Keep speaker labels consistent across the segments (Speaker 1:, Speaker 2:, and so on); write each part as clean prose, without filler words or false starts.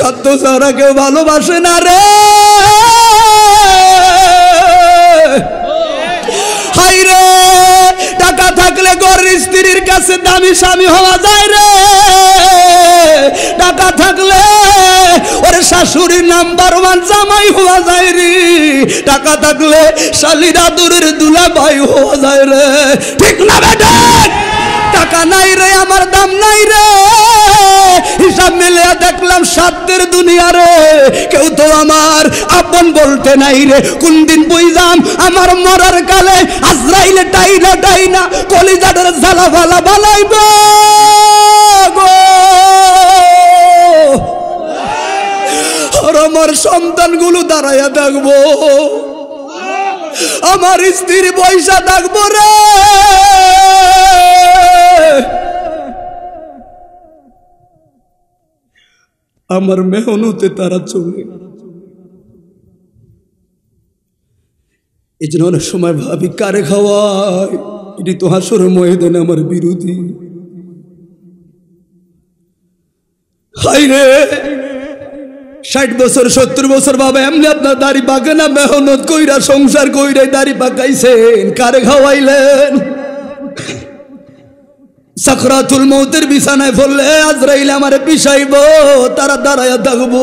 Speaker 1: স্বার্থ ছাড়া কেউ ভালোবাসে না রে। হাই রে, টাকা থাকলে ঘরের স্ত্রীর কাছে দামি স্বামী হওয়া যায় রে। টাকা থাকলে ওর শাশুড়ির নাম্বার 1 জামাই হওয়া যায় রে। টাকা থাকলে শালীর আদরের দুলাভাই হওয়া যায় রে। ঠিক না বেটা? টাকা নাই রে, আমার দাম নাই রে। হিসাব মিলিয়ে দেখলাম সাধ্যের দুনিয়া রে, কেউ তো আমার আপন বলতে নাই রে। কোন দিন বুঝলাম আমার মরার কালে আজরাইলে টাইনা টাইনা কলিজাটার জ্বালা ভালা বালাইব গো। আর আমার সন্তানগুলো দাঁড়াইয়া থাকবো, আমার স্ত্রী পয়সা থাকবো রে। আমার মেহনতে তারা চলে। এই জন্য অনেক সময় ভাবি কারে খাওয়ায়, এটি তো হাসরের ময়দানে আমার বিরোধী। হাই রে, 60 বছর 70 বছর বাবা এমনি আপনার দাড়ি পাকে না? মেহনত কইরা সংসার কইরা দাড়ি পাকাইছেন, কারে খাওয়াইলেন? সাকরাতুল মৌতের বিছানায় পড়লে আজরাইল আমারে পিছাইব, তারা দাঁড়াইয়া থাকবো।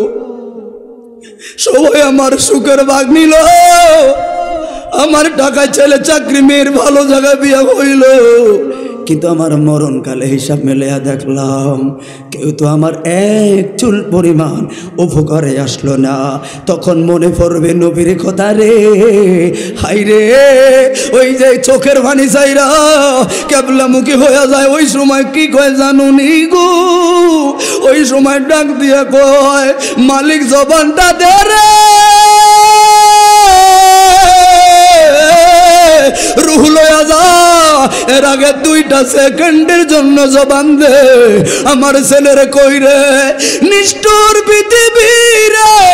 Speaker 1: সবাই আমার সুখের ভাগ নিল, আমার টাকায় ছেলে চাকরি, মেয়ের ভালো জায়গায় বিয়ে হইল, কিন্তু আমার মরণকালে হিসাব মেলাইয়া দেখলাম কেউ তো আমার এক চুল পরিমাণ উপকারে আসলো না। তখন মনে পড়বে নবীর কথা রে। হাই রে, ওই যে চোখের পানি চাইরা কেবলামুখী হয়ে যায়, ওই সময় কি কয় জানুনি গো? ওই সময় ডাক দিয়ে কয়, মালিক জবানটা দে রে, রুহ লয়া যা। এর আগে 2টা সেকেন্ডের জন্য জবান দে। আমার ছেলেরে কই রে, নিষ্ঠুর পৃথিবীর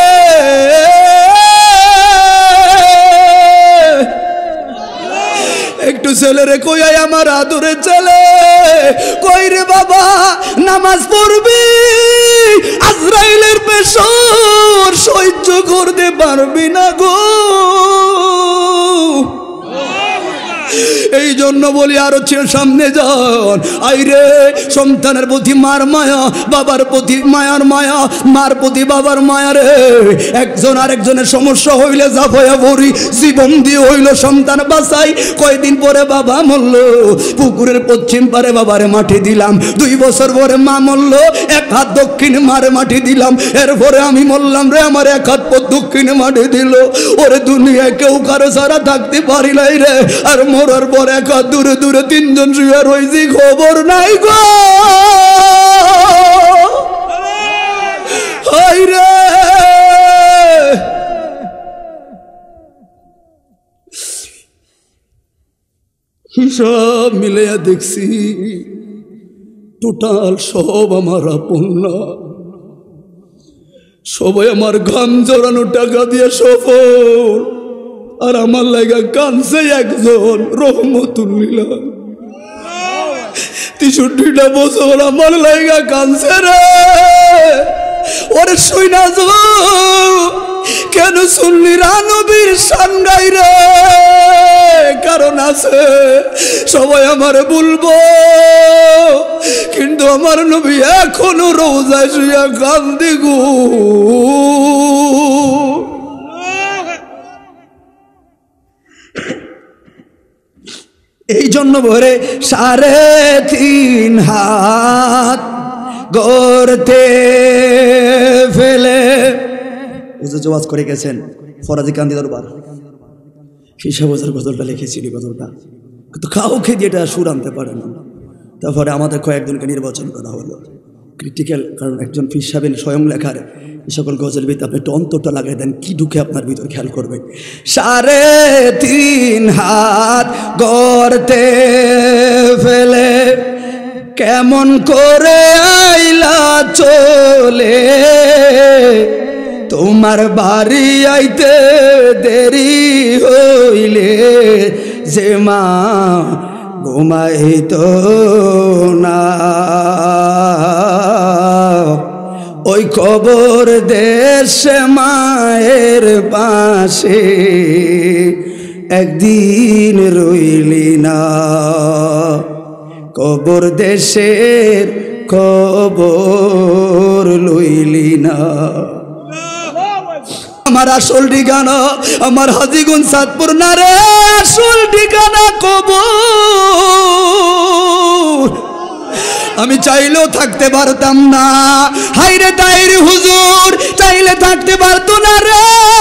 Speaker 1: একটু ছেলেরে কই, আমার আদরে ছেলে কই রে বাবা, নামাজ পড়বি, আজরাইলের পেশর সহ্য করতে পারবি না গো। এই জন্য বলি আরো সামনে যান। আইরে, সন্তানের প্রতি মার মায়া, বাবার প্রতি মায়ার মায়া, মার প্রতি বাবার মায়া রে। একজন আরেকজনের সমস্যা হইলে জাফায়া ভরি, জীবন দিয়ে হইল সন্তান বাঁচাই। কয়দিন পরে বাবা মরল, পুকুরের পশ্চিম পারে বাবারে মাটি দিলাম। 2 বছর পরে মা মরল, 1 হাত দক্ষিণে মারে মাটি দিলাম। এরপরে আমি মরলাম রে, আমার 1 হাত দক্ষিণে মাটি দিল। ওরে দুনিয়ায় কেউ কারো ছাড়া থাকতে পারি নাই রে। আর মরার পর 1 হাত দূরে দূরে 3 জন শুয়ে রয়েছি, খবর নাই গো। হাই রে, হিসাব মিলাইয়া দেখছি টোটাল সব আমার আপন না। সবাই আমার ঘাম জড়ানো টাকা দিয়ে সফল, আর আমার লাগা কানছে একজন, রহমতুল্লাহ। 63টা বছর আমার লাগা কানছে রে। ওরে শুইনা কেন শুনলি নবীর শান গাই রে? কারণ আছে, সবাই আমার বলবো, কিন্তু আমার নবী এখনো রোজায় শুয়া কান্দি গো। এই জন্য ভরে 3.5 হাত গর্তে ফেলে ওয়াজ করে গেছেন ফরাজি কান্দি দরবার। হিসাব ওজার গজলটা লিখেছিলি, গজলটা কিন্তু কাউকে দিয়ে এটা সুর আনতে পারে না। তারপরে আমাদের কয়েকজনকে নির্বাচন করা হলো ক্রিটিক্যাল, কারণ একজন পীর সাহেব স্বয়ং লেখার এই সকল গজল ভিতরে আপনি একটু অন্তরটা লাগাই দেন, কি ঢুকে আপনার ভিতর খেয়াল করবে। 3.5 হাত গর্তে ফেলে কেমন করে আইলা চলে, তোমার বাড়ি আইতে দেরি হইলে যে মা ঘুমাইতো না, ওই কবর দেশে মায়ের পাশে একদিন রইলি না, কবর দেশের কবর লইলি না। আমার আসল ঠিকানা আমার হাজীগঞ্জ সাতপুর না রে, আসল ঠিকানা কবর। আমি চাইলেও থাকতে পারতাম না, হাইরে তাইরে হুজুর চাইলে থাকতে পারতো না রে।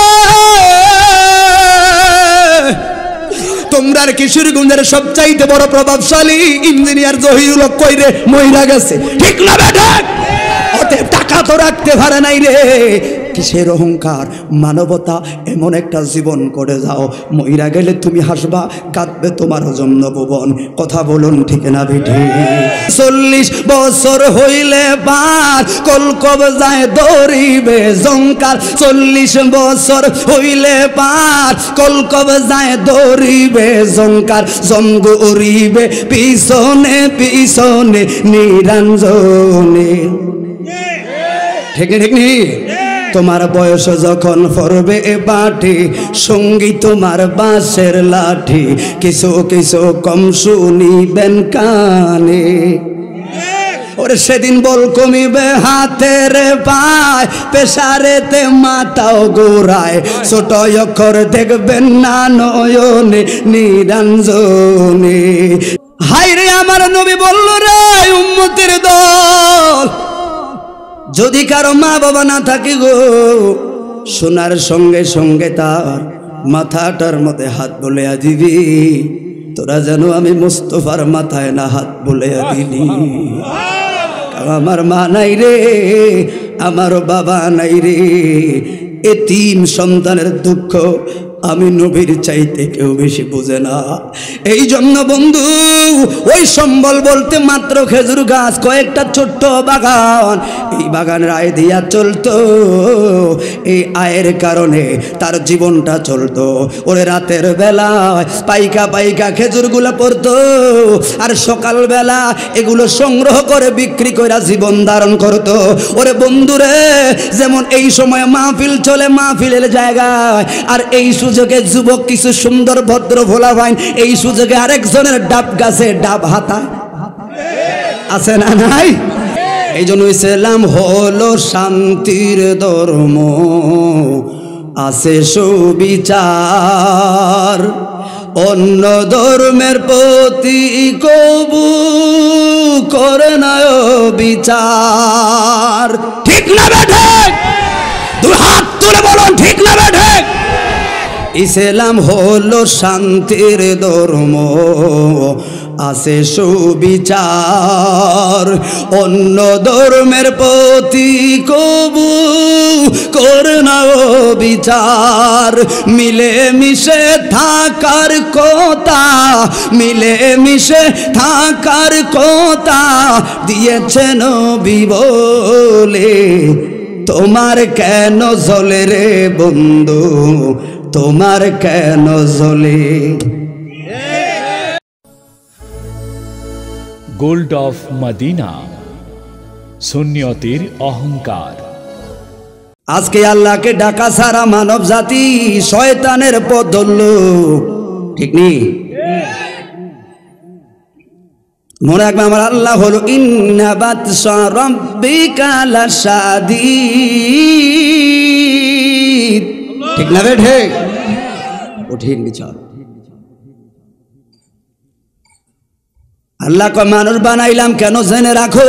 Speaker 1: তোমরা কিশোরগঞ্জের সবচাইতে বড় প্রভাবশালী ইঞ্জিনিয়ার জহিরুল হক কইরে মইরা গেছে, ঠিক না বেটা? অতএব টাকা তো রাখতে পারে নাই রে, কিসের অহংকার, মানবতা এমন একটা জীবন করে যাও, মইরা গেলে তুমি হাসবা, কাঁদবে তোমার জন্য ভুবন। কথা বলুন ঠিক না বেঠি? 40 বছর হইলে পার কলকব যায় দৌড়িবে জঙ্কার, 40 বছর হইলে পার কলকব যায় দৌড়িবে জঙ্কার, জঙ্গ উড়িবে পিছনে পিছনে নিরঞ্জনে। ঠিক ঠিক নেই? তোমার বয়স যখন পড়বে এ পাঠি, সঙ্গী তোমার বাঁশের লাঠি, কিছু কিছু কম শুনিবেন কানে। ওরে সেদিন বল কমিবে হাতের পায়, পেশারেতে মাথাও গোড়ায়, ছোট অক্ষর দেখবেন না নয়নে নিরঞ্জনে। হায়রে আমার নবী বলল রে উম্মতের দল, যদি কারো মা বাবা না থাকে গো, শোনার সঙ্গে সঙ্গে তার মাথাটার মধ্যে হাত বলেয়া দিবি, তোরা যেন আমি মুস্তফার মাথায় না হাত বলেয়া দিলি। আমার মা নাই রে, আমার বাবা নাই রে, এতিম সন্তানের দুঃখ আমি নবীর চাইতে কেউ বেশি বুঝে না। এই জন্য বন্ধু, ওই সম্বল বলতে মাত্র খেজুর গাছ, কয়েকটা ছোট্ট বাগান, এই বাগানের আয় দিয়া চলতো, এই আয়ের কারণে তার জীবনটা চলতো। ওরে রাতের বেলায় পাইকা পাইকা খেজুরগুলো পড়তো, আর সকালবেলা এগুলো সংগ্রহ করে বিক্রি করে জীবন ধারণ করতো। ওরে বন্ধুরে, যেমন এই সময় মাহফিল চলে মাহফিলের জায়গায়, আর এই সুযোগে যুবক কিছু সুন্দর ভদ্র ভোলা ভাইন এই সুযোগে আরেকজনের ডাব গাছে ডাব হাতায়, আছে না নাই? এই জন্য ইসলাম হলো শান্তির ধর্ম, আছে সুবিচার, অন্য ধর্মের প্রতি কবু করে না বিচার। ঠিক না বেঠে? দুই হাত তুলে বলুন ঠিক না বেঠে? ইসলাম হলো শান্তির ধর্ম, আছে সুবিচার, অন্য ধর্মের প্রতি কবু করে না বিচার। মিলে মিশে থাকার কথা, মিলে মিশে থাকার কথা দিয়েছেন নবী বলে, তোমার কেন জ্বলে রে বন্ধু, তোমার কেন জ্বলে?
Speaker 2: গোল্ড অফ মদিনা, সুন্নিয়তের অহংকার।
Speaker 1: আজকে আল্লাহকে ডাকা সারা মানব জাতি শয়তানের পথ ধরল, ঠিক নেই? মনে রাখবে আমার আল্লাহ হলো ইন্না বাতশা রাব্বিকা লাশাদীদ, ঠিক না রে? ঠিক কঠিন বিচার। আল্লাহ কয় মানুষ বানাইলাম কেন জেনে রাখো,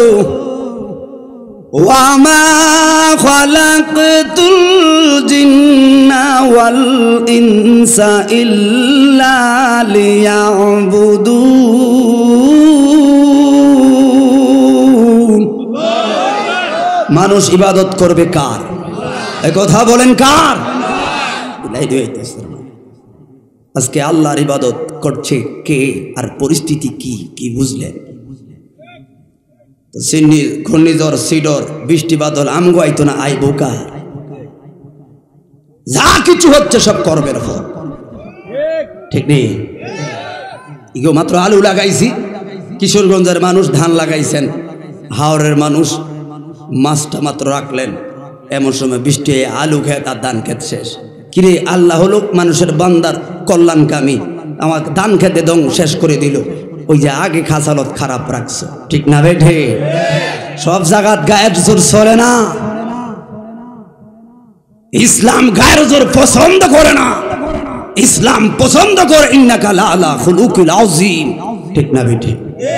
Speaker 1: ওয়ামা খালাকতুল জিন্না ওয়াল ইনসা ইল্লা লিয়াবুদুন। মানুষ ইবাদত করবে কার? এ কথা বলেন কার? আজকে আল্লাহর ইবাদত করছে কে, আর পরিস্থিতি কি কি বুঝলেন? ঘূর্ণিঝড় সিডর বৃষ্টি বাদল আমগো আইতো না, আই বোকা, যা কিছু হচ্ছে সব কর্মের ফল, ঠিক নেই? ইগো মাত্র আলু লাগাইছি, কিশোরগঞ্জের মানুষ ধান লাগাইছেন, হাওড়ের মানুষ মাছটা মাত্র রাখলেন, এমন সময় বৃষ্টি হয়ে আলু খেয়ে তার ধান খেত শেষ। কিরে, আল্লাহ হলো মানুষের বান্দার কল্যাণকামী, আমার ধান খেতে দং শেষ করে দিল। ওই যে আগে খাসালত খারাপ রাখছো, ঠিক না বেঠে? সব জায়গাত গায়ের জোর চলে না। ইসলাম গায়ের জোর পছন্দ করে না, ইসলাম পছন্দ করে ইন্নাকা লাআলা খুলুকুল আযীম, ঠিক না বেঠে?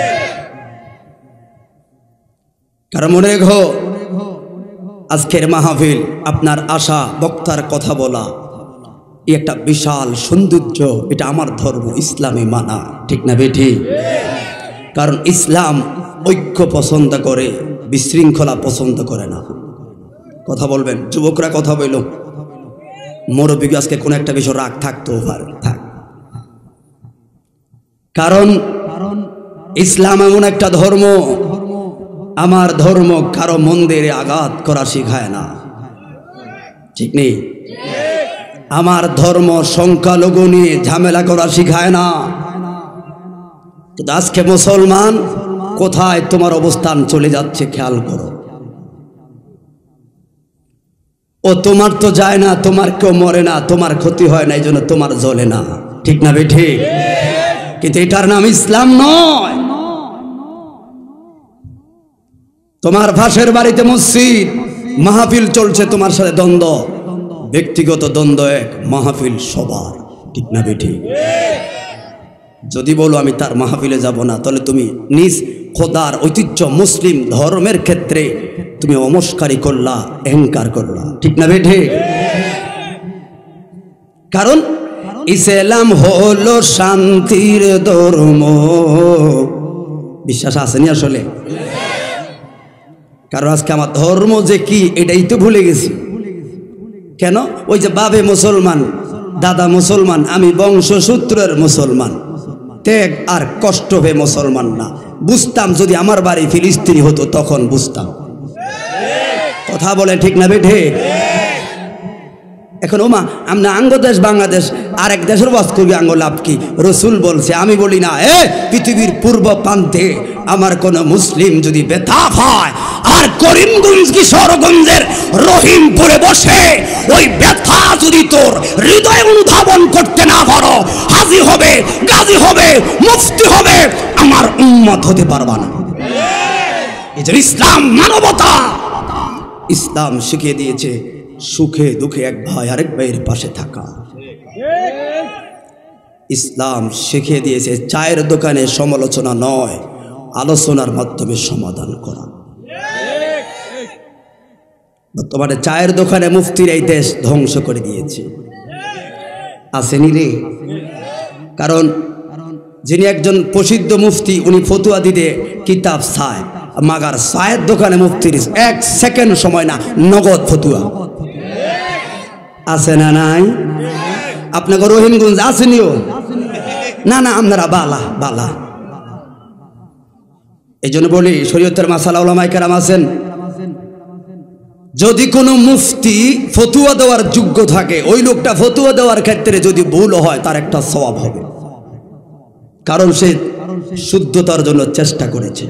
Speaker 1: কারণ মনে রেখো, আজকের মাহফিল আপনার আশা বক্তার কথা বলা এই একটা বিশাল সৌন্দর্য। এটা আমার ধর্ম, ইসলামে মানা, ঠিক না বেঠি? কারণ ইসলাম ঐক্য পছন্দ করে, বিশৃঙ্খলা পছন্দ করে না। কথা বলবেন, যুবকরা কথা বলল, মুরব্বী আজকে কোন একটা বিষয় রাগ থাকতেও পারে, থাক। কারণ ইসলাম এমন একটা ধর্ম, আমার ধর্ম কারো মন্দিরে আঘাত করা শিখায় না, ঠিক নেই? আমার ধর্ম সংখ্যালঘু নিয়ে ঝামেলা করা শিখায় না। কিন্তু আজকে মুসলমান কোথায় তোমার অবস্থান চলে যাচ্ছে খেয়াল করো। ও তোমার তো যায় না, তোমার কেউ মরে না, তোমার ক্ষতি হয় না, এই জন্য তোমার জ্বলে না, ঠিক না বেঠি? কিন্তু এটার নাম ইসলাম নয়। তোমার পাশের বাড়িতে মসজিদ, মাহফিল চলছে, তোমার সাথে দ্বন্দ্ব, ব্যক্তিগত দ্বন্দ্ব এক, মাহফিল সবার, ঠিক না বেঠি? যদি বলো আমি তার মাহফিলে যাব না, তাহলে তুমি নিজ খোদার ঐতিহ্য মুসলিম ধর্মের ক্ষেত্রে তুমি অমস্কারি করলা, অহংকার করলা, ঠিক না বেঠি? কারণ ইসলাম হলো শান্তির ধর্ম। বিশ্বাস আসেনি আসলে? কারণ আজকে আমার ধর্ম যে কি এটাই তো ভুলে গেছি। কেন? ওই যে বাবে মুসলমান, দাদা মুসলমান, আমি বংশসূত্রের মুসলমান, ত্যাগ আর কষ্ট হয়ে মুসলমান না। বুঝতাম যদি আমার বাড়ি ফিলিস্তিন হতো তখন বুঝতাম। কথা বলে, ঠিক না বেঠে? এখন ওমা আমরা আঙ্গ দেশ বাংলাদেশ আর এক দেশের বাস করবি, আঙ্গ লাভ কি? রসুল বলছে, আমি বলি না। পৃথিবীর পূর্ব প্রান্তে আমার কোন মুসলিম যদি বেতাব হয় আর করিমগঞ্জ কিশোরগঞ্জের রহিমপুরে বসে ওই ব্যথা যদি তোর হৃদয় অনুধাবন করতে না পারো, হাজি হবে, গাজী হবে, মুফতি হবে, আমার উম্মত হতে পারবা না। এই যে ইসলাম মানবতা, ইসলাম শিখিয়ে দিয়েছে সুখে দুঃখে এক ভাই আরেক ভাইয়ের পাশে থাকা। ইসলাম শিখিয়ে দিয়েছে চায়ের দোকানে সমালোচনা নয়, আলোচনার মাধ্যমে সমাধান করা। বর্তমানে চায়ের দোকানে মুফতির এই দেশ ধ্বংস করে দিয়েছে, আসেনি রে? কারণ যিনি একজন প্রসিদ্ধ মুফতি, উনি ফতুয়া দিতে কিতাব চায়, মাগার চায়ের দোকানে মুফতির 1 সেকেন্ড সময় না, নগদ ফতুয়া। আছে না নাই? আপনাকে রহিমগঞ্জ আসেনিও? না না, আপনারা বালা বালা। এই জন্য বলি, শরীয়তের মাসালা উলামায়ে কেরাম আছেন, যদি কোনো মুফতি ফতুয়া দেওয়ার যোগ্য থাকে, ওই লোকটা ফতুয়া দেওয়ার ক্ষেত্রে যদি ভুল হয় তার একটা সওয়াব হবে, কারণ সে শুদ্ধতার জন্য চেষ্টা করেছে।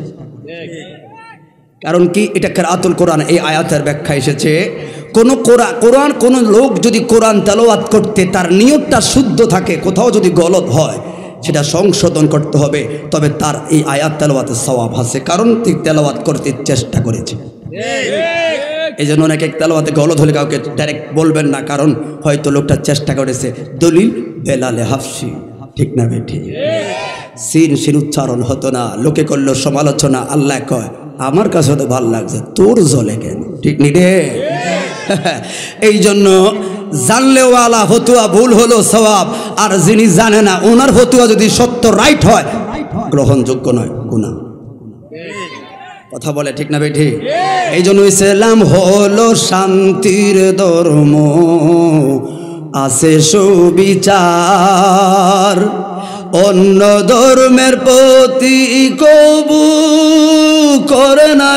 Speaker 1: কারণ কি? এটা কিরাআতুল কোরআন, এই আয়াতের ব্যাখ্যা এসেছে, কোন লোক যদি কোরআন তেলাওয়াত করতে তার নিয়তটা শুদ্ধ থাকে, কোথাও যদি গলত হয় সেটা সংশোধন করতে হবে, তবে তার এই আয়াত তেলাওয়াতের সওয়াব আছে, কারণ তিনি তেলাওয়াত করতে চেষ্টা করেছে। এই জন্য অনেকে তেলাওয়াতে গলত হলে কাউকে ডাইরেক্ট বলবেন না, কারণ হয়তো লোকটা চেষ্টা করেছে। দলিল বেলালে হাফসি, ঠিক না বেঠি? সিন উচ্চারণ হতো না, লোকে করলো সমালোচনা, আল্লাহ কয় আমার কাছে তো ভালো লাগছে, তোর জ্বলে কেন, ঠিক নি রে? এই জন্য জানলেও আলা ফতুয়া ভুল হলো সওয়াব, আর যিনি জানে না ওনার ফতুয়া যদি সত্য রাইট হয় গ্রহণযোগ্য নয়, গুনাহ। কথা বলে, ঠিক না বেঠি? এই জন্য ইসলাম হলো শান্তির ধর্ম, আছে সুবিচার, অন্য ধর্মের প্রতি কবু করে না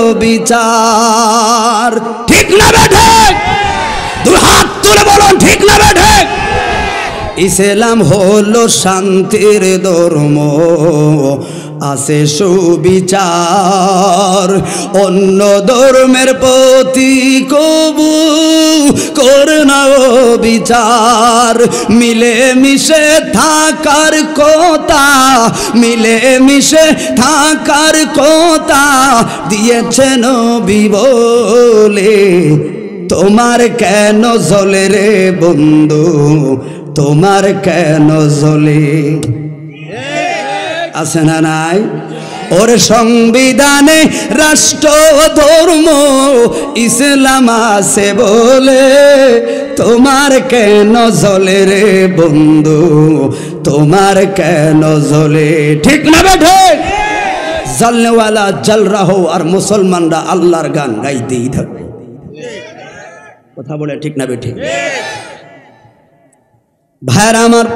Speaker 1: বিচার, ঠিক না বেঠে? দুই হাত তুলে বলুন, ঠিক না বেঠে? ইসলাম হলো শান্তির ধর্ম, আছে সুবিচার, অন্য ধর্মের প্রতি কবু করে না বিচার। মিলে মিশে থাকার কথা, মিলে মিশে থাকার কথা দিয়েছেন নবী বলে, তোমার কেন জ্বলে রে বন্ধু, তোমার কেন জ্বলে? আছে না নাই? ওর সংবিধানে রাষ্ট্র ধর্ম ইসলাম আছে বলে, তোমার কেন জ্বলে রে বন্ধু, তোমার কেন জ্বলে? ঠিক না বেঠে? জ্বলনেওয়ালা জ্বল রাহো, আর মুসলমানরা আল্লাহর গান গাইতেই থাকবে। কথা বলে ঠিক না বেঠে? ভাইরা আমার,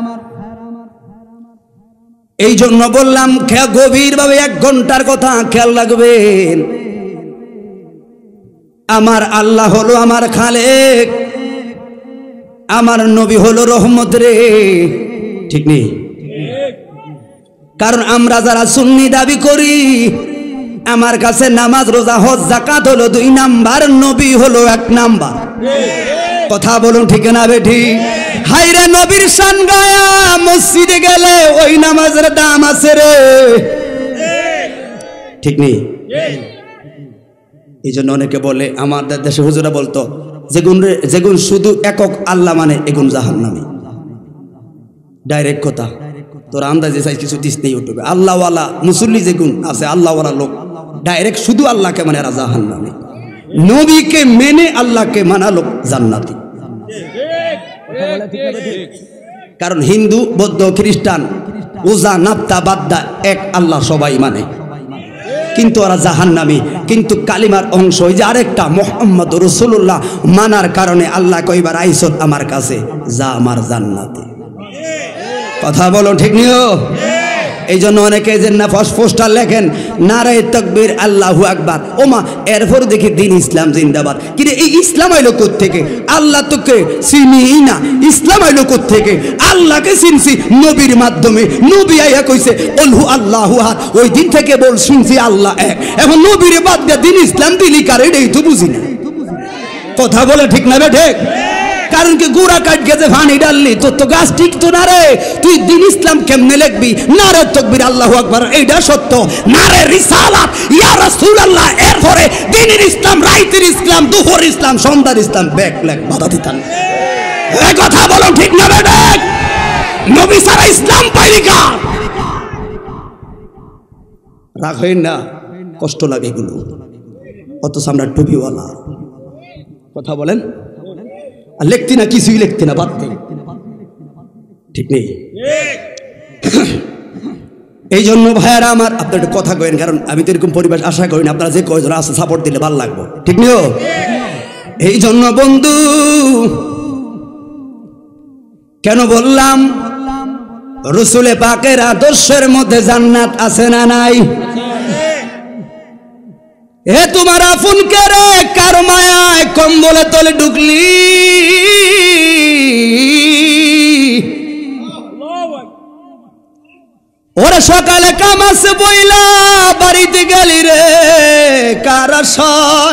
Speaker 1: এই জন্য বললাম গভীরভাবে 1 ঘন্টার কথা খেয়াল রাখবেন। আমার আল্লাহ হলো আমার খালেক, আমার নবী হলো রহমত রে। ঠিক নেই? কারণ আমরা যারা সুন্নি দাবি করি, আমার কাছে নামাজ রোজা হজ যাকাত হলো 2 নাম্বার, নবী হলো 1 নাম্বার। কথা বলুন ঠিক না বেঠি? হায়রে নবীর শান গায়া মসজিদে গেলে ওই নামাজের দাম আছে রে। ঠিক নেই? এই জন্য অনেকে বলে, আমাদের দেশে হুজুরা বলতো, যেগুন শুধু একক আল্লাহ মানে এগুন জাহান্নামী। ডাইরেক্ট কথা, তোর আন্দাজে চাই কিছু দিস নেই ইউটিউবে। আল্লাহওয়ালা মুসল্লি যেগুন আছে, আল্লাহওয়ালা লোক ডাইরেক্ট শুধু আল্লাহকে মানে এরা জাহান্নামী। নবীকে মেনে আল্লাহকে মানা লোক জান্নাতি। কারণ হিন্দু, বৌদ্ধ, খ্রিস্টান, ওজা, নাপ্তা, বাদ্দা এক আল্লাহ সবাই মানে, কিন্তু ওরা জাহান্নামী। কিন্তু কালিমার অংশ ওই যে আরেকটা মুহাম্মদ রাসূলুল্লাহ মানার কারণে আল্লাহ কইবার আইছত আমার কাছে, যা আমার জান্নাতে। কথা বলো ঠিক নিও? এই জন্য অনেকে যে না পোস্টার লেখেন নারায়ে তাকবীর আল্লাহু আকবার, ওমা এরপর দেখি দিন ইসলাম জিন্দাবাদ। কিন্তু এই ইসলাম আইলো কোত্থেকে? আল্লাহ তোকে চিনি না, ইসলাম আইলো কোত্থেকে? আল্লাহকে চিনছি নবীর মাধ্যমে। নবী আইয়া কইছে আল্লাহু আল্লাহু আহাদ, ওই দিন থেকে বল শুনছি আল্লাহ এক। এখন নবীর বাদ দিয়ে দিন ইসলাম দিলি কারে? এই তো বুঝি না। কথা বলে ঠিক না বে ঠিক? কারণ কি গুড়া কাট গেছে পানি ডাললি তোর তো গাছ ঠিক তো না রে। তুই দিন ইসলাম কেমনে লিখবি? নারে তাকবীর আল্লাহু আকবার, এইটা সত্য। নারে রিসালাত ইয়া রাসূলুল্লাহ, এরপরে দিনের ইসলাম, রাইতের ইসলাম, দুপুর ইসলাম, সন্ধ্যার ইসলাম, ব্যাক লেখ বাধা দিতাম। এই কথা বলো ঠিক না বেটা? নবী সারা ইসলাম পাইলি কা? রাগ হয় না, কষ্ট লাগে এগুলো। অথচ আমরা টুপিওয়ালা। কথা বলেন? আর লিখতি না, কিছুই লিখতি না, বাদ দেই। ঠিক নেই? এই জন্য ভাইয়ারা আমার, আপনার একটা কথা কইন, কারণ আমি তো এরকম পরিবেশ আশা করি না। আপনারা যে কয়জন আছে সাপোর্ট দিলে ভালো লাগবে। ঠিক নিও? এই জন্য বন্ধু কেন বললাম, রসুলে পাকের আদর্শের মধ্যে জান্নাত আছে না নাই? হে তোমার আপন কে রে, কার মায়ায় কম্বলে তলে ঢুকলি? ওরে সকালে কাম আছে বইলা বাড়িতে গেলি রে, কার আশায়?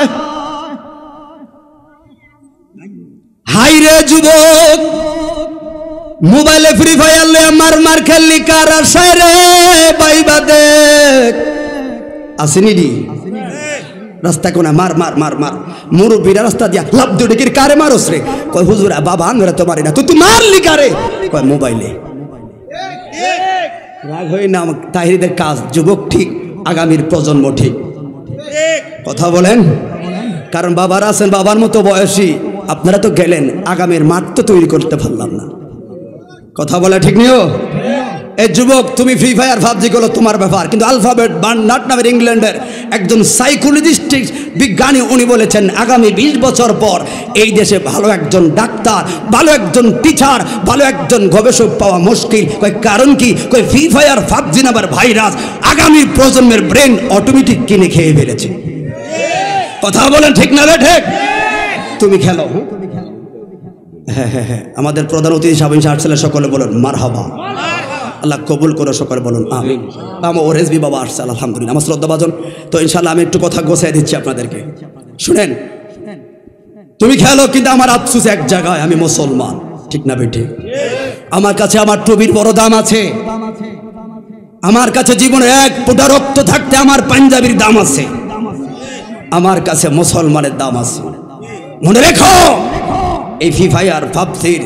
Speaker 1: হাই রে যুবক, মোবাইলে ফ্রি ফায়ার লে মার খেললি, কার আশায় রে? বাইবা দেখ আসেনি দি রাস্তা কোনা মার মার মার মার, মুরব্বীরা রাস্তা দিয়া লাভ দিয়ে ডেকে কারে মারস রে? কয় হুজুরা বাবা আমরা তো মারি না। তুই মারলি কারে? কয় মোবাইলে। রাগ হই না, তাহিরিদের কাজ। যুবক ঠিক, আগামীর প্রজন্ম ঠিক। কথা বলেন? কারণ বাবারা আছেন, বাবার মতো বয়সী, আপনারা তো গেলেন, আগামীর মাঠ তো তৈরি করতে পারলাম না। কথা বলে ঠিক নিও? এই যুবক, তুমি ফ্রি ফায়ার ভাবজি গুলো তোমার ব্যাপার, কিন্তু আলফাবেট বার্নার্ড নামের ইংল্যান্ডের একজন সাইকোলজিস্ট বিজ্ঞানী, উনি বলেছেন আগামী 20 বছর পর এই দেশে ভালো একজন ডাক্তার, ভালো একজন টিচার, ভালো একজন গবেষক পাওয়া মুশকিল। কয় কারণ কি? কয় ফ্রি ফায়ার ভাবজি নামের ভাইরাস আগামী প্রজন্মের ব্রেন অটোমেটিক কিনে খেয়ে ফেলেছে। কথা বলেন ঠিক না রে? ঠিক। তুমি খেলো। হ্যাঁ হ্যাঁ হ্যাঁ, আমাদের প্রধান অতিথি সাহেব আসলে সকলে বলেন মারহাবা। আল্লাহ কবুল করে সকলে বলুন আমিন। আমার ওরেজবি বাবা আসছে আলহামদুলিল্লাহ, আমার শ্রদ্ধাভাজন। তো ইনশাল্লাহ আমি একটু কথা গোছাই দিচ্ছি আপনাদেরকে, শুনেন। তুমি খেলো, কিন্তু আমার আফসোস এক জায়গায়, আমি মুসলমান, ঠিক না বেটি? আমার কাছে আমার টুপির বড় দাম আছে, আমার কাছে জীবনে এক ফোঁটা রক্ত থাকতে আমার পাঞ্জাবির দাম আছে, আমার কাছে মুসলমানের দাম আছে। মনে রেখো, এই ফিফা আর পাবজির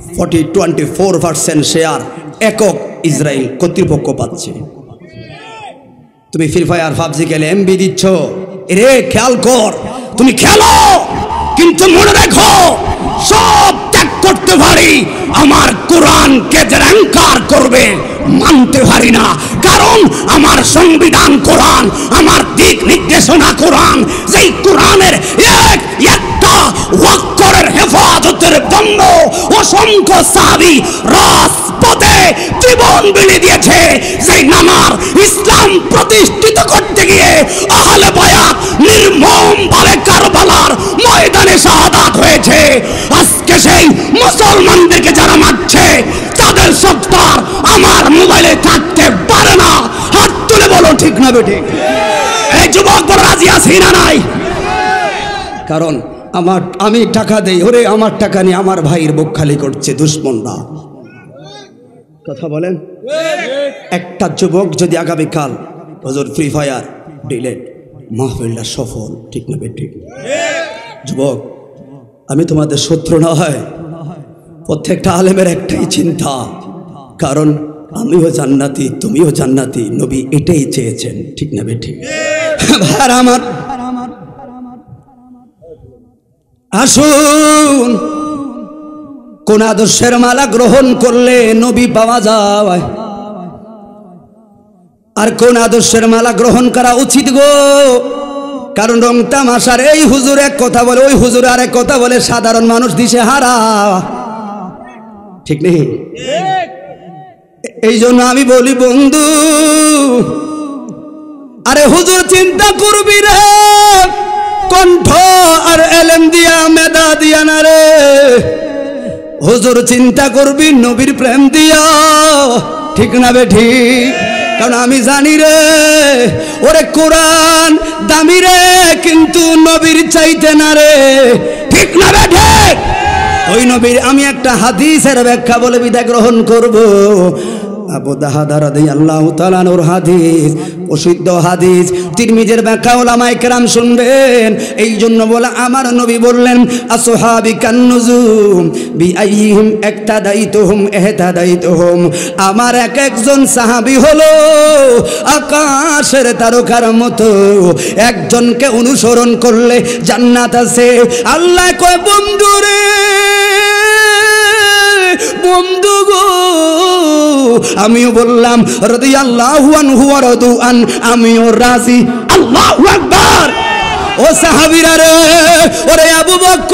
Speaker 1: 24% শেয়ার একক ইসরায়েল কর্তৃপক্ষ পাচ্ছে। তুমি ফ্রি ফায়ার পাবজি খেলে এমবি দিচ্ছ, রে খেয়াল কর, তুমি খেলো, কিন্তু মনে রেখো সব ত্যাগ করতে পারি, আমার কোরআনকে যে অ্যাঙ্কার করবে মানতে পারি না। কারণ আমার সংবিধান কোরআন, আমার দিক নির্দেশনা কোরআন, যেই কোরআনের একটা ওয়াক্যের হেফাজতের জন্য অসংখ্য সাহাবী রাজপথে জীবন বিলি দিয়েছে। যেই নামার ইসলাম প্রতিষ্ঠিত করতে গিয়ে আহলে বায়াত নির্মমভাবে কারবালার ময়দানে শাহাদাত হয়েছে। আজকে সেই মুসলমানদেরকে যারা মারছে তাদের সত্তার আমার মোবাইলে থাকতে পারে না। হাত তুলে বলো ঠিক না বেটি? এই যুবক বড় রাজি আছি না নাই? কারণ আমি টাকা দেই, ওরে আমার টাকা নিয়ে আমার ভাইয়ের বুক খালি করছে দুশ্মনরা। কথা বলেন। একটা যুবক যদি আগামীকাল হুজুর ফ্রি ফায়ার ডিলেট, মাহফিলটা সফল, ঠিক না বেটি? যুবক, আমি তোমাদের শত্রু না হয়, প্রত্যেকটা আলেমের একটাই চিন্তা, কারণ আমিও জান্নাতি তুমিও জান্নাতি, নবী এটাই চেয়েছেন, ঠিক না বেটি? ভাই আমার, আসুন কোন আদর্শের মালা গ্রহণ করলে নবী পাওয়া যায়, আর কোন আদর্শের মালা গ্রহণ করা উচিত গো? কারণ রং তামাশার এই হুজুর এক কথা বলে, ওই হুজুর আরেক কথা বলে, সাধারণ মানুষ দিশে হারা, ঠিক নেই? এই জন্য আমি বলি বন্ধু, আরে হুজুর চিন্তা করবি রে, কণ্ঠ আর এলেম দিয়া মেধা দিয়া না রে, হুজুর চিন্তা করবি নবীর প্রেম দিয়া, ঠিক না বেঠি? কারণ আমি জানি রে, ওরে কোরআন দামি রে, কিন্তু নবীর চাইতে না রে, ঠিক না বেঠি? ওই নবীর আমি একটা হাদিসের ব্যাখ্যা বলে বিদায় গ্রহণ করব। আবু দারদা রাদিয়াল্লাহু তাআলা আনহুর হাদিস, প্রসিদ্ধ হাদিস, তিরমিজির ব্যাখ্যা উলামায়ে কেরাম শুনবেন। এই জন্য বলে আমার নবী বললেন, আসহাবি কান্নুজুম বিআইহিম ইক্তাদাইতুহুম ইহতাদাইতুহুম, আমার এক একজন সাহাবী হলো আকাশের তারকার মতো, একজনকে অনুসরণ করলে জান্নাত আছে। আল্লাহ কয় বন্ধু রে, বন্ধু গো, আমিও বললাম রাদিয়াল্লাহু আনহু ওয়া রাদু আন, আমিও রাজি। আল্লাহু আকবার। ও সাহাবীরা রে, ওরে আবু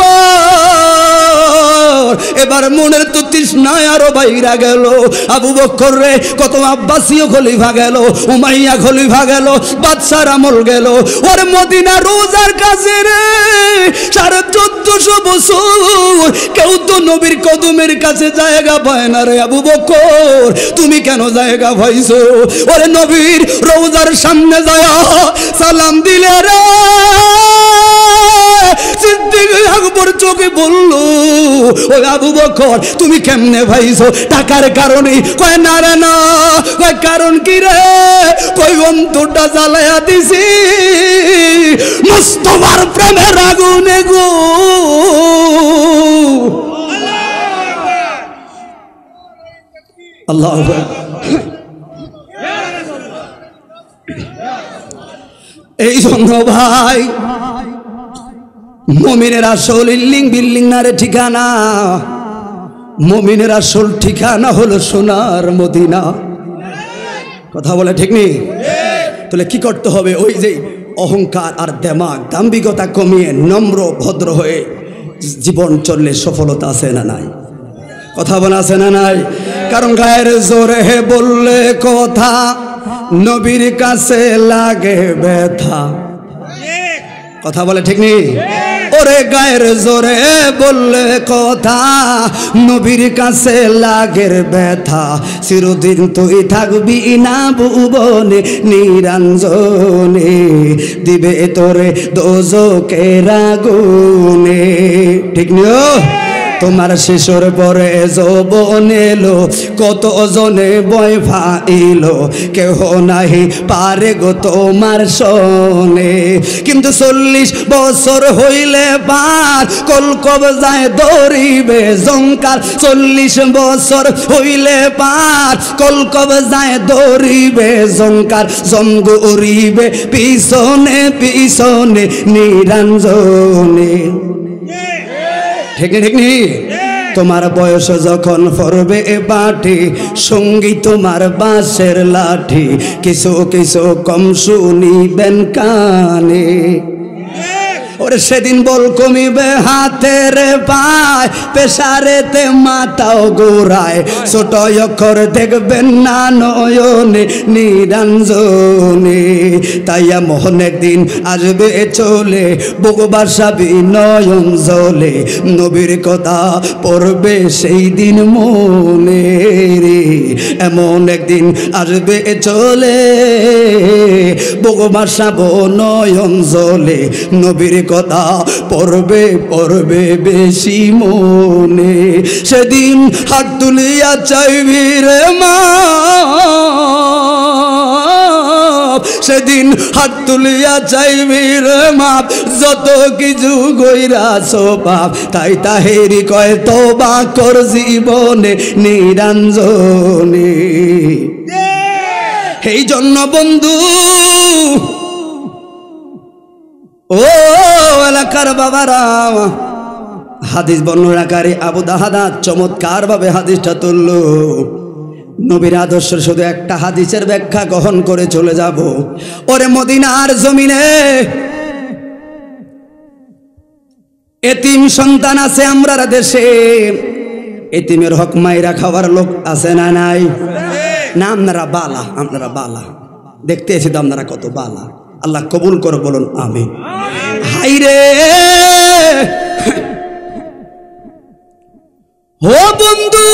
Speaker 1: বকর, এবার মনের তো তৃষ্ণায় আরো বাইরা গেল। আবু বকর রে, কত আব্বাসীয় খলিফা গেল, উমাইয়া খলিফা গেল, বাদশার আমল গেল, ওর মদিনা রোজার কাছে রে 1450 বছর কেউ তো নবীর কদমের কাছে জায়গা পায় না রে। আবু বকর, তুমি কেন জায়গা পাইছো? ওরে নবীর রোজার সামনে যায় সালাম দিলে রে, সিদ্দিক আকবর চোখে বলল, ও আবু বকর তুমি কেমনে ভাইছো? টাকার কারণে? কয় না রে না। কয় কারণ কি রে? কই অন্তরটা জ্বালায়া দিছি মুস্তাফার প্রেমের আগুনে গো। আল্লাহু আকবার। এই জন্য ভাই, মুমিনের আসল বিল্ডিং না রে ঠিকানা, মুমিনের আসল ঠিকানা হলো সোনার মদিনা। কথা বলে ঠিক নেই? তাহলে কি করতে হবে? ওই যে অহংকার আর দেমাগ, দাম্ভিকতা কমিয়ে নম্র ভদ্র হয়ে জীবন চললে সফলতা আছে না নাই? কথা বলা আছে না নাই? কারণ গায়ের জোরে বললে কথা নবীর কাছে লাগে ব্যথা। কথা বলে ঠিক নেই? ওরে গায়ের জোরে বললে কথা, নবীর কাছে লাগের ব্যথা, চিরদিন তুই থাকবি না ভুবনে নিরঞ্জনে, দিবে তোরে দোজকের আগুনে। ঠিক নিও তোমার শিশুর পরে যৌবন এলো, কত জনে বয় ফাইলো, কেহ নাহি পারে গো তোমার শোনে। কিন্তু 40 বছর হইলে পার কলকব যায় ধরিবে জঙ্কার, 40 বছর হইলে পার কলকব যায় ধরিবে জঙ্কার, জঙ্গ উড়িবে পিছনে পিছনে নিরঞ্জনে। ঠিক ঠিক নি তোমার বয়স যখন পড়বে বাটি, সঙ্গী তোমার বাঁশের লাঠি, কিছু কিছু কম শুনিবেন কানে। ওরে সেদিন বল কমিবে হাতের পায়, পেশারেতে মাথাও গোড়ায়, ছোট অক্ষর দেখবেন না নয়নে নিরঞ্জনে। তাইয়া মোহন একদিন আসবে চলে, বুকবাসা বিনয়ন জলে, নবীর কথা পড়বে সেই দিন মনে রে। এমন একদিন আসবে চলে, বুকবাসা বনয়ন জলে, নবীর কথা পড়বে পড়বে বেশি মনে। সেদিন হাত তুলিয়া চাইবি রে মা, সেদিন হাত তুলিয়া চাইবি রে মাপ, যত কিছু গইরাছ পাপ, তাই তাহেরি কয় তওবা কর জীবনে নিরঞ্জনে। এই জন্য বন্ধু ও এলাকার বাবারা, হাদিস বর্ণনাকারী আবু দাহাদা চমৎকার ভাবে হাদিসটা তুলল। নবীর আদর্শের শুধু একটা হাদিসের ব্যাখ্যা গ্রহণ করে চলে যাব। ওরে মদিনার জমিনে এতিম সন্তান আছে আমরা দেশে, এতিমের হক মাইরা খাওয়ার লোক আছে না নাই? না আপনারা বালা, আপনারা বালা, দেখতে এসে তো আপনারা কত বালা। আল্লাহ কবুল করে বলুন আমিন। হাইরে ও বন্ধু,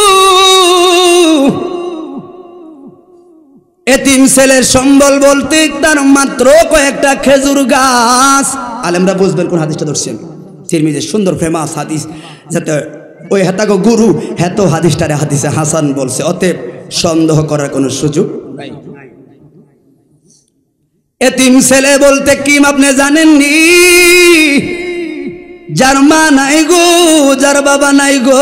Speaker 1: এতিম ছেলের সম্বল বলতে তার মাত্র কয়েকটা খেজুর গাছ। আলেমরা বুঝবেন কোন হাদিসটা ধরছেন। তিরমিজির সুন্দর ফেমাস হাদিস, যাতে ওই হেতাগো গুরু হেত হাদিসটারে হাদিসে হাসান বলছে, অতএব সন্দেহ করার কোনো সুযোগ নাই। এতিম ছেলে বলতে কি আপনি জানেননি? যার মা নাই গো, যার বাবা নাই গো।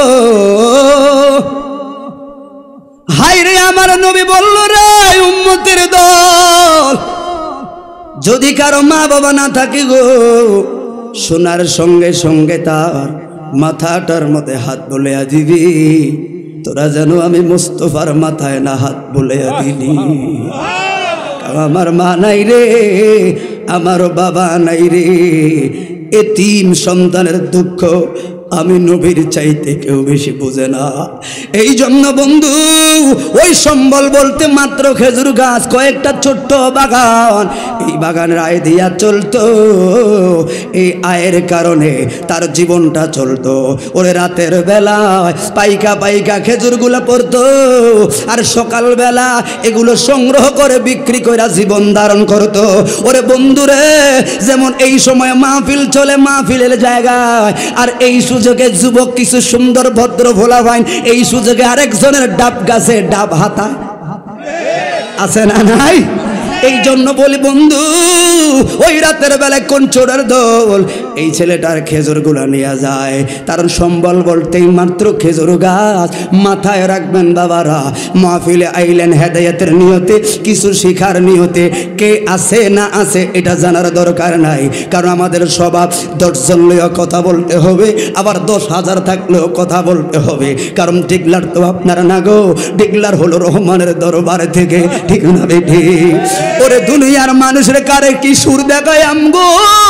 Speaker 1: হায়রে আমার নবী বলল রে উম্মতের দল, যদি কারো মা বাবা না থাকে গো, শোনার সঙ্গে সঙ্গে তার মাথাটার মধ্যে হাত বুলাইয়া দিবি, তোরা যেন আমি মুস্তফার মাথায় না হাত বুলাইয়া দিলি। আমার মা নাই রে, আমার বাবা নাই রে, এতিম সন্তানের দুঃখ আমি নবীর চাইতে কেউ বেশি বুঝে না। এই জন্য বন্ধু ওই সম্বল বলতে মাত্র খেজুর গাছ, কয়েকটা ছোট্ট বাগান, এই বাগানের আয় দিয়া চলতো। এই আয়ের কারণে তার জীবনটা চলতো। ওরে রাতের বেলায় পাইকা পাইকা খেজুরগুলো পড়তো, আর সকালবেলা এগুলো সংগ্রহ করে বিক্রি করে জীবন ধারণ করতো। ওরে বন্ধুরে, যেমন এই সময় মাহফিল চলে মাহফিলের জায়গায়, আর এই সুযোগে যুবক কিছু সুন্দর ভদ্র ভোলা ভাইন এই সুযোগে আরেকজনের ডাব গাছে ডাব হাতায়, আছে না নাই? এই জন্য বলি বন্ধু, ওই রাতের বেলায় কোন চোরের দল এই ছেলেটার খেজুরগুলো নিয়ে যায়। কারণ সম্বল বলতেই মাত্র খেজুর গাছ। মাথায় রাখবেন বাবারা, মাহফিলে আইলেন হেদায়েতের নিয়তে, কিছু শিখার নিয়তে। কে আছে না আছে এটা জানার দরকার নাই, কারণ আমাদের স্বভাব 10 জন লইয়া কথা বলতে হবে, আবার 10,000 থাকলেও কথা বলতে হবে। কারণ ডিগলার তো আপনারা না গো, ডিগলার হলো রহমানের দরবার থেকে, ঠিক না বেঠি? ওরে দুনিয়ার মানুষের কারে কি সুর দেখায় আমগো,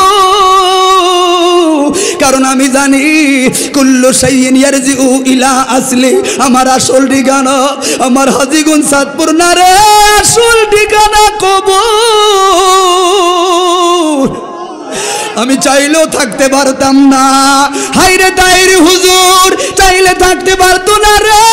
Speaker 1: কারণ আমি জানি কুল্লু শাইইন ইয়ারজিউ ইলা আসলি। আমার আসল ঠিকানা আমার হাজীগঞ্জ সাদপুর না রে, আসল ঠিকানা কবর। আমি চাইলেও থাকতে পারতাম না। হাইরে তাইরে হুজুর চাইলে থাকতে পারতো না রে।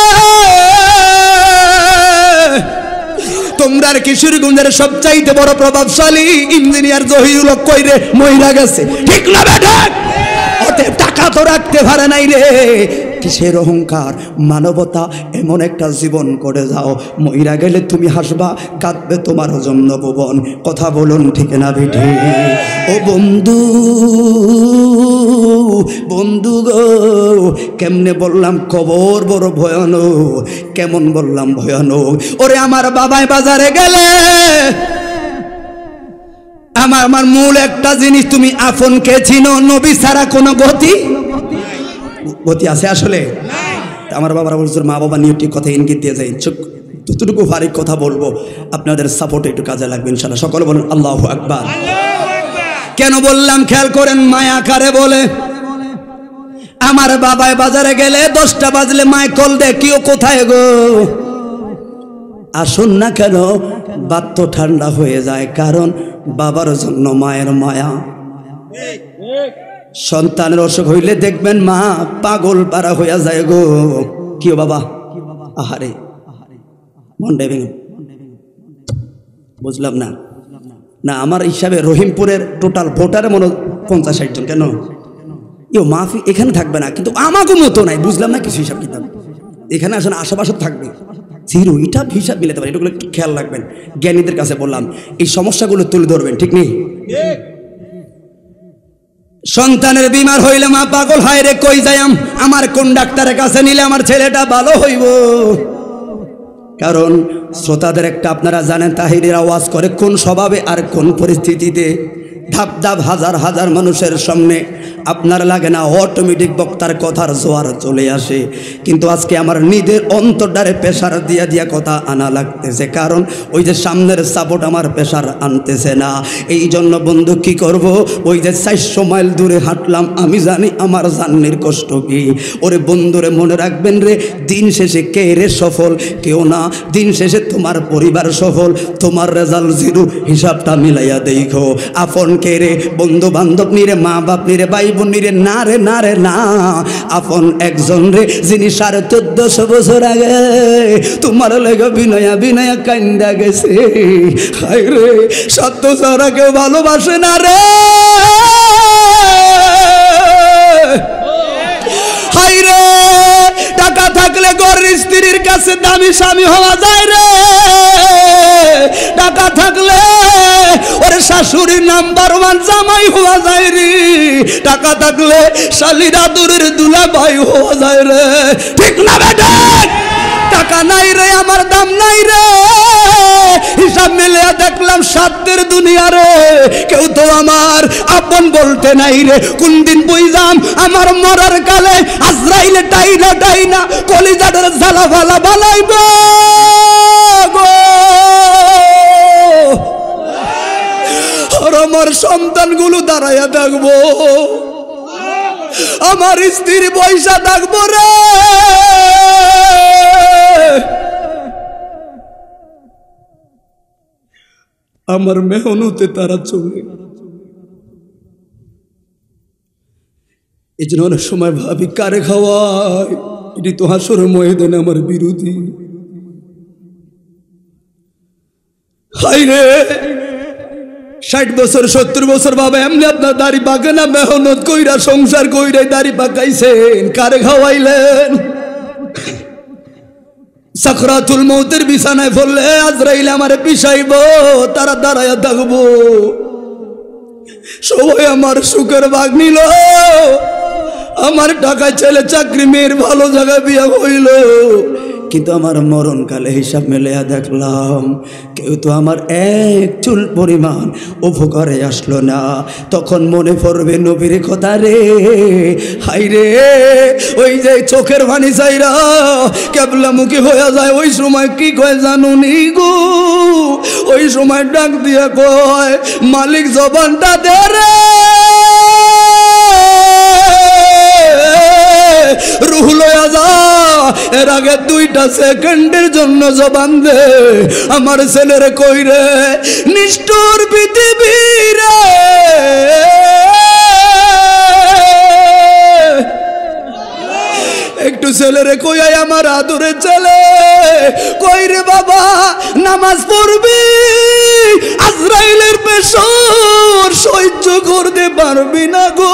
Speaker 1: তোমরা কিশোরগঞ্জের সবচাইতে বড় প্রভাবশালী ইঞ্জিনিয়ার জহিরুল হক কইরে মইরা গেছে, ঠিক না বেটা? অতএব টাকা তো রাখতে পারে নাই রে। কিসের অহংকার? মানবতা এমন একটা জীবন করে যাও, মইরা গেলে তুমি হাসবা, কাঁদবে তোমার জন্য ভুবন। কথা বলুন ঠিক না বেঠে? ও বন্ধু, বন্ধু গো, কেমনে বললাম কবর বড় ভয়ানক, কেমন বললাম ভয়ানক। ওরে আমার বাবাই বাজারে গেলে আমার মূল একটা জিনিস, তুমি আপনকে চিনো, নবী ছাড়া কোনো গতি আছে আসলে? আমার বাবার বলছে মা বাবা নিয়ে ঠিক কথা ইঙ্গিত দিয়ে যায়, যতটুকু ভারী কথা বলবো আপনাদের সাপোর্ট একটু কাজে লাগবে ইনশাআল্লাহ। সকলে বলুন আল্লাহু আকবার। কেন বললাম খেয়াল করেন, মায়া কারে বলে? আমার বাবাই বাজারে গেলে 10টা বাজলে মায় কল দে, কেউ কোথায় গো? আসুন না কেন, বাত তো ঠান্ডা হয়ে যায়, কারণ বাবার জন্য মায়ের মায়া। সন্তানের অসুখ হইলে দেখবেন মা পাগল পারা হইয়া যায় গো। কিও বাবা, আহারে মন্ডে ভেঙে, বুঝলাম না। না আমার হিসাবে রহিমপুরের টোটাল ভোটারে মনে 50-60 জন। কেন ইও মাফি এখানে থাকবে না, কিন্তু আমাকে মতো নাই, বুঝলাম না কিছু হিসাব কিতাব। এখানে আসলে আশেপাশে থাকবে জিরো, এটা হিসাব মিলাতে পারে, এটাগুলো খেয়াল রাখবেন। জ্ঞানীদের কাছে বললাম এই সমস্যাগুলো তুলে ধরবেন, ঠিক নেই? সন্তানের বিমার হইলে মা পাগল হয় রে, কই যাইম, আমার কোন ডাক্তারের কাছে নিলে আমার ছেলেটা ভালো হইব? কারণ শ্রোতাদের একটা আপনারা জানেন, তাহিরের আওয়াজ করে কোন স্বভাবে আর কোন পরিস্থিতিতে। ধাপ ধাপ হাজার হাজার মানুষের সামনে আপনার লাগে না অটোমেটিক বক্তার কথার জোয়ার চলে আসে, কিন্তু আজকে আমার নিজের অন্তরটারে প্রেশার দিয়া দিয়া কথা আনা লাগতেছে, কারণ ওই যে সামনের সাপোর্ট আমার প্রেশার আনতেছে না। এই জন্য বন্ধু কি করব, ওই যে 400 মাইল দূরে হাঁটলাম, আমি জানি আমার জান্নির কষ্ট কি। ওরে বন্ধুরে মনে রাখবেন রে, দিন শেষে কে রে সফল? কেউ না। দিন শেষে তোমার পরিবার সফল, তোমার রেজাল্ট জিরো। হিসাবটা মিলাইয়া দেখো, আপন কে রে? বন্ধু বান্ধব নিরে, মা বাপ নিরে, ভাই বোন নিরে? না রে, না রে, না। আপন একজন রে, যিনি 1450 বছর আগে তোমার লেগে বিনয়া বিনয়া কান্দা গেছে। হায় রে, সত্য ছাড়া কেউ ভালোবাসে না রে। হায় রে, টাকা থাকলে ঘরের স্ত্রীর কাছে দামি স্বামী হওয়া যায় রে। টাকা থাকলে ওরে শাশুড়ির নাম্বার 1 জামাই হওয়া যায় রে। টাকা থাকলে শালিরা দূরের দুলা ভাই হওয়া যায় রে, ঠিক না বেটা? টাকা নাই রে, আমার দাম নাই রে। হিসাব মিলে দেখলাম সাধ্যের দুনিয়া রে, কেউ তো আমার আপন বলতে নাই রে। কোন দিন বুঝলাম আমার মরার কালে আজরাইলে টাইনা টাইনা কলিজাটার জ্বালা ফালা বানাইব গো। আর আমার সন্তানগুলো দাঁড়াইয়া থাকবো, আমার স্ত্রী পয়সা থাকবো রে। আমার মেহনতে তারা চলে। এই জন্য অনেক সময় ভাবি কারে খাওয়ায়, এটি তো হাসর ময়দানে আমার বিরোধী। হাই রে, 60 বছর 70 বছর বাবা এমনি আপনার দাড়ি পাকে না? মেহনত কইরা সংসার কইরা দাড়ি পাকাইছেন, কারে খাওয়াইলেন? সাকরাতুল মৌতের বিছানায় পড়লে আজরাইল আমারে পিছাইব, তারা দাঁড়াইয়া থাকবো। সবাই আমার সুখের ভাগ নিল, আমার টাকা ছেলে চাকরি, মেয়ের ভালো জায়গায় বিয়া হইল, কিন্তু আমার মরণকালে হিসাব মেলেয়া দেখলাম কেউ তো আমার এক চুল পরিমাণ উপকারে আসলো না। তখন মনে পড়বে নবীর কথা রে। হাই রে, ওই যে চোখের পানি চাইরা কেবলামুখী হয়ে যায়, ওই সময় কি কয় জানুনি গো? ওই সময় ডাক দিয়া কয়, মালিক জবানটা দে রে, রুহ লয়া যা, এর আগে 2টা সেকেন্ডের জন্য জবান দে। আমার ছেলের কই রে? নিষ্ঠুর পৃথিবী রে, একটু ছেলেরে কই আয় আমার আদরের ছেলে, কই রে বাবা নামাজ পড়বি, আজরাইলের পেশর সহ্য করতে পারবি না গো।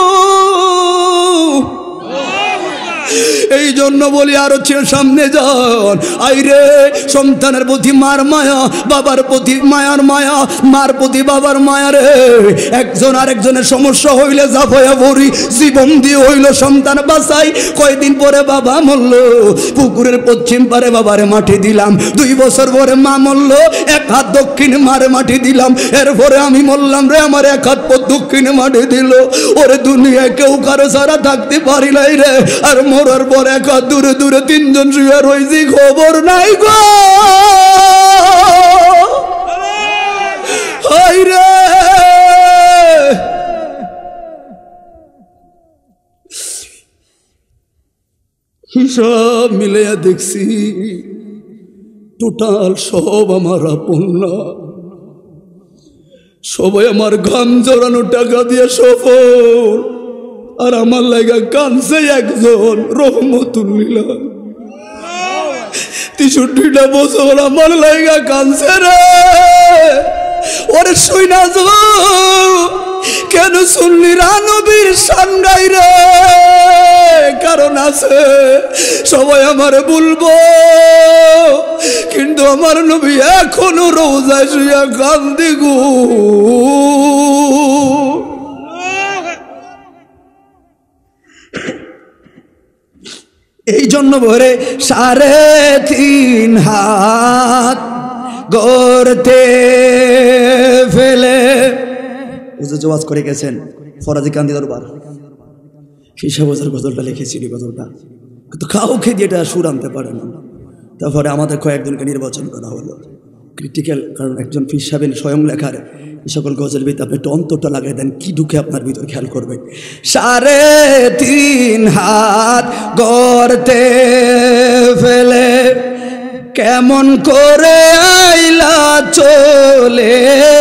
Speaker 1: এই জন্য বলি আরো সামনে যান। আইরে সন্তানের প্রতি মার মায়া, বাবার প্রতি মায়ার মায়া, মার প্রতি বাবার মায়া রে। একজন আরেকজনের সমস্যা হইলে জাফায়া ভরি, জীবন দিয়ে হইল সন্তান বাঁচাই। কয়দিন পরে বাবা মরল, পুকুরের পশ্চিম পারে বাবারে মাটি দিলাম। 2 বছর পরে মা মরল, 1 হাত দক্ষিণে মারে মাটি দিলাম। এরপরে আমি মরলাম রে, আমার 1 হাত দক্ষিণে মাটি দিল। ওরে দুনিয়ায় কেউ কারো ছাড়া থাকতে পারি নাই রে। আর মরার পর 1 হাত দূরে দূরে 3 জন শুয়ে রয়েছি, খবর নাই গো। হায় রে হিসাব মিলাইয়া দেখছি টোটাল সব আমার আপন না। সবাই আমার ঘাম জড়ানো টাকা দিয়ে সফল, আর আমার লাগা কানছে একজন রহমতুল্লাহ। 63টা বছর আমার লাগা কানছে রে। ওরে শুইনা যো কেন সুন্নিরা নবীর শান গাই রে, কারণ আছে সবাই আমারে বলবো, কিন্তু আমার নবী এখনো রোজায় শুইয়া কান্দি গো। এই জন্য ভরে 3.5 হাত গড়তে ফেলে ওয়াজ করে গেছেন ফরাজি কান্দি দরবার। হিসাব ওজার গজলটা লিখেছিলি, গজলটা কিন্তু কাউকে দিয়ে এটা সুর আনতে পারে না। তারপরে আমাদের কয়েকজনকে নির্বাচন করা হলো ক্রিটিক্যাল, কারণ একজন পীর সাহেব স্বয়ং লেখার এই সকল গজল ভিতরে আপনি একটু অন্তরটা লাগিয়ে দেন, কি ঢুকে আপনার ভিতর খেয়াল করবেন। 3.5 হাত গড়তে ফেলে কেমন করে আইলা চলে,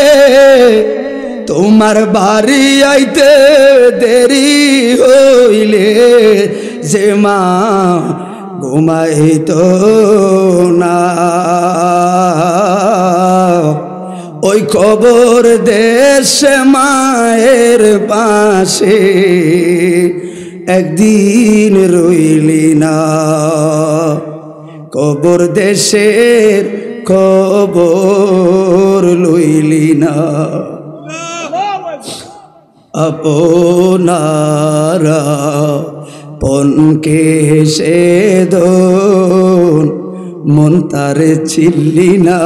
Speaker 1: তোমার বাড়ি আইতে দেরি হইলে যে মা ঘুমাইতো না, ওই কবর দেশে মায়ের পাশে একদিন রইলি না। কবর দেশের কবর লইলি না, আপনারা পনকে সে দোন মন তার ছিলি না।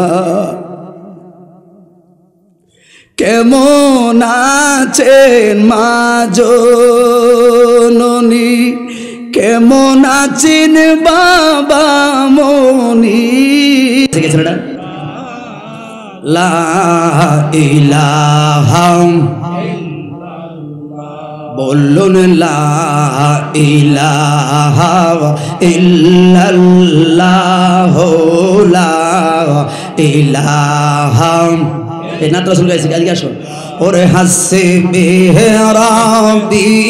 Speaker 1: কেমন আছেন মা জননী, কেমন আছেন বাবা মনি। লা ইলাহা বলুন, লা ইলাহা ইল্লাল্লাহ, লা ইলাহা। এই নাতরা শুনে গাইছি, গাইছি আসো। ওরে হাসে বেহরাবি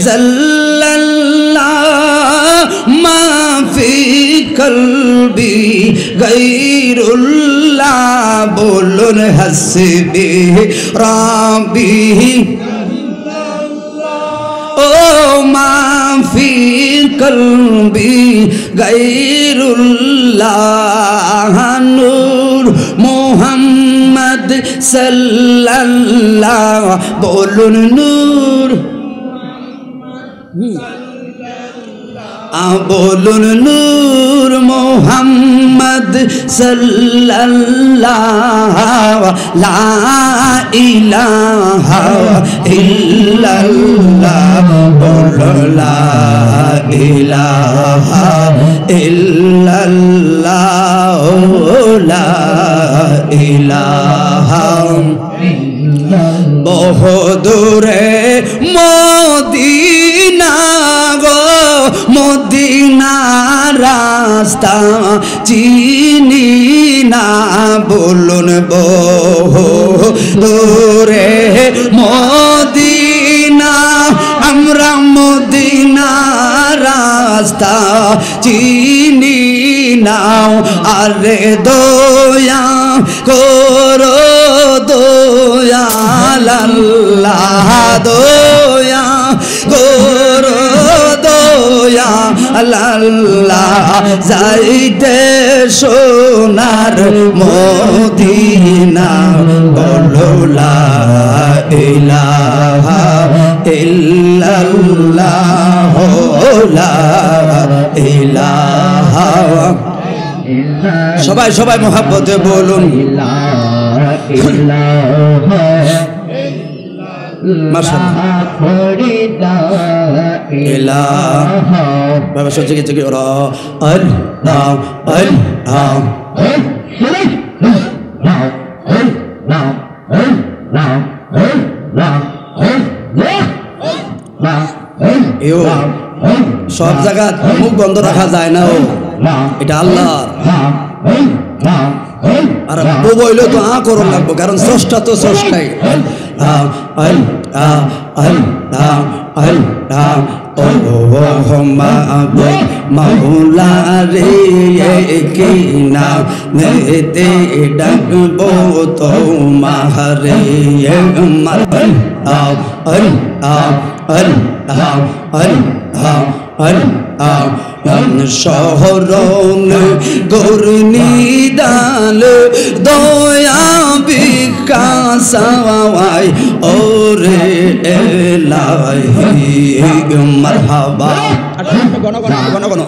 Speaker 1: জাল্লাল্লাহ মা ফি কলবি গায়রুল্লাহ, বলুন হাসে বেহরাবি ও মা ফি কলবি গায়রুল্লাহ, নূর মুহাম্মদ সাল্লাল্লাহ, বলুন নূর, বলুন নূর মুহাম্মদ সাল্লাল্লাহ, লা ইলাহা ইল্লাল্লাহ, বলুন লা ইলাহা ইল্লাল্লাহ, লা ইলাহা। বহুদূরে মদিনা গো, মদিনা রাস্তা চিনি না, বলুন বহুদূরে মদিনা, আমরা মদিনা রাস্তা চিনি নাও আরে দয়া করো দয়াল আল্লাহ দয়া করো দয়া আল্লাহ যাইতে সোনার মদিনা বলো লা ইলাহা ইল্লাল্লাহ লা ইলাহা সবাই সবাই মোহাব্বতে বলুন বাবা সত্যি কিছু কি ওরা আল্লাহ আল্লাহ সব জায়গা মুখ বন্ধ রাখা যায় না ও এটা আল্লাহ আর বইলেও তো করুন লাগবো কারণ স্রষ্টা তো স্রষ্টাই মাওলা রে কিনা নেতে ডাকবো তোমারে শহরন গৌরনিদান দয়া বিকাশাওয়াই ওরে এলাহি মারহাবা গণ গণ গণ গণ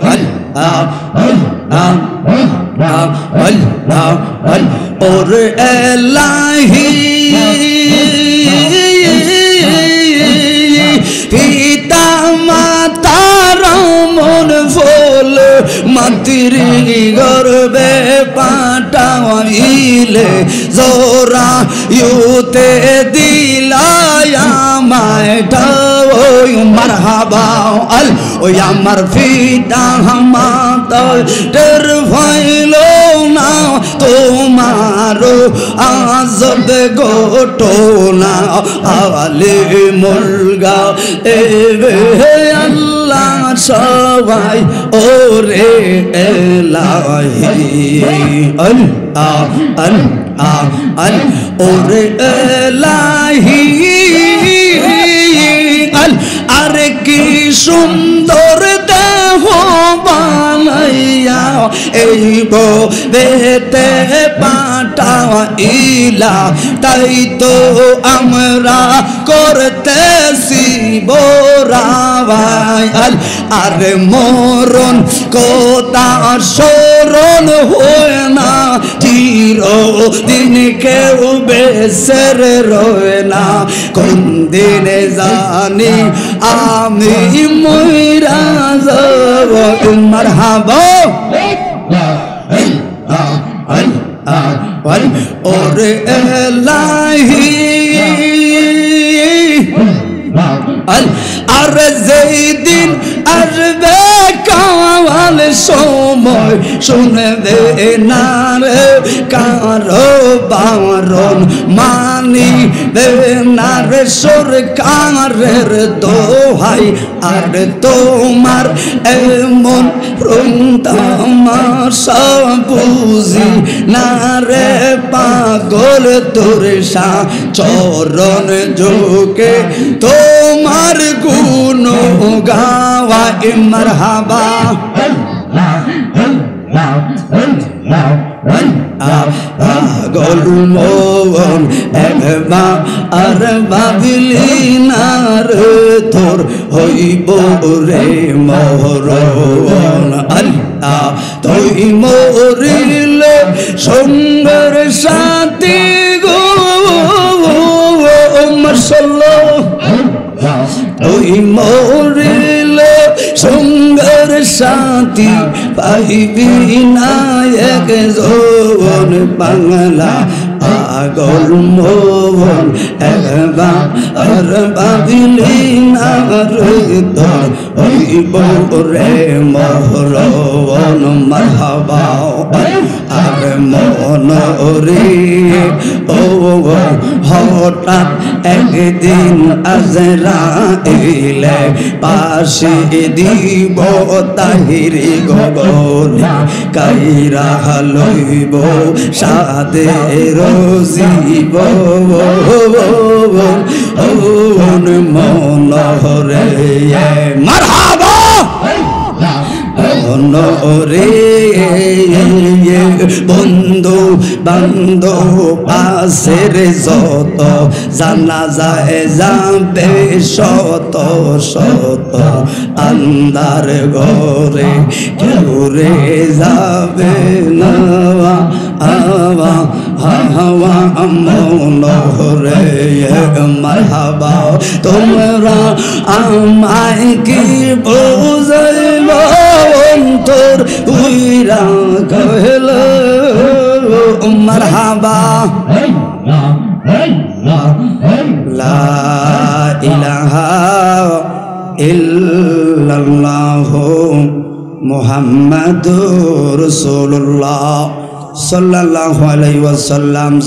Speaker 1: ওরে এলাহি পিতা মাতার মন ফুল মাতির গর্বে পাঠাইলে জোরা ইউতে দিলায়া মাইটা ওই মারহাবা আল ওই আমার পিতা মাতার টের ভাইলো না তোমার আজব ঘটনা আলে মুলগা এবে আল্লাহ সবাই ওরে এলাহি আল্লাহ আল্লাহ আল ওরে এলাহি আল আরে কি সুন্দর দেহ বানাইয়া এই বেতে পাঠাইলা তাই তো আমরা করতেছি বোরাবাই আল আরে মরণ কোথা স্মরণ হয় না চিরদিন কেউ বেসের রয় না কোন দিনে জানি আমি মইরা যাব মারহাবা ওরে এলাহি আর যেদিন আসবে কাল সময় শুনবে না রে কারো বারণ মানিবে না রে সরকারের দোহাই আর তোমার এমন তামাশা বুঝি না রে পাগল তোর চরণ ঝুঁকে তোমার গুণ গাওয়া মারহাবা গোলমোহন একবার আর ভাবিলি না রে তোর হইব রে মরণ আল্লাহ তুই মরিলে সঙ্গের সাথী গো মাশাআল্লাহ তুই মরিলে সঙ্গের সাথী পাইবি না একজন বাংলা পাগল মন একবার আর ভাবিলি না রে তোর হইব রে মরণ মারহাবা আর মন রে ও হঠাৎ একদিন আজরাইলে পাশে দিব তাহিরি গগনে কাইরা লইব সাদে রজিব মন রে মারহাবা রে বন্ধু বান্ধব পাশের যত জানা যায় যাবে শত শত আন্দার ঘরে কেউ রে যাবে না হাওয়া হাওয়া মন রে মারহাবা তোমরা আমায় কি বুঝাইব অন্তর উইরা কহিল মারহাবা লা ইলাহা ইল্লাল্লাহু মুহাম্মাদুর রাসূলুল্লাহ সাল্লাল্লাহু আলাইহি ওয়াসাল্লাম।